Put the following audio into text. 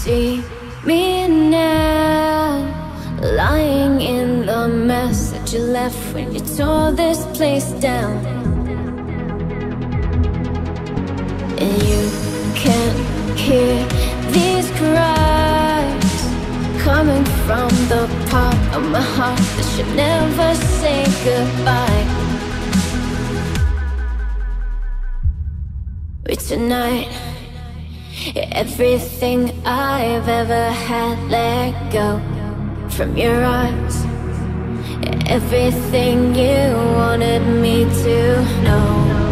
see me now, lying in the mess that you left when you tore this place down. And you can't hear these cries coming from the part of my heart that should never say goodbye. But tonight, everything I've ever had let go from your arms. Everything you wanted me to know.